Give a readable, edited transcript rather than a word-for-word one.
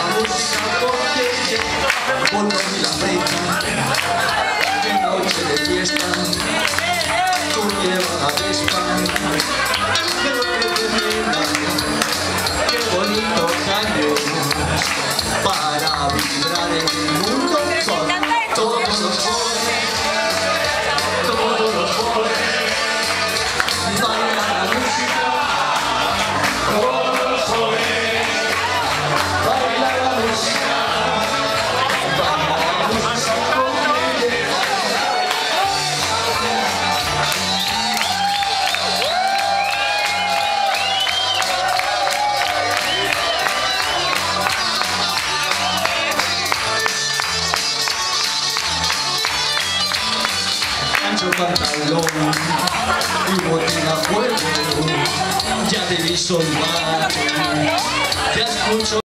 música porque botón y la brecha, de noche de fiesta, tú llevas la vespa, pero que termina, qué bonito años para vibrar en el mundo con todos los jóvenes, todos los jóvenes, baila la música, todos los jóvenes, baila la música, baila la música con ella. Ancho pantalón y botina a juego, ya te vi soldar, ya escucho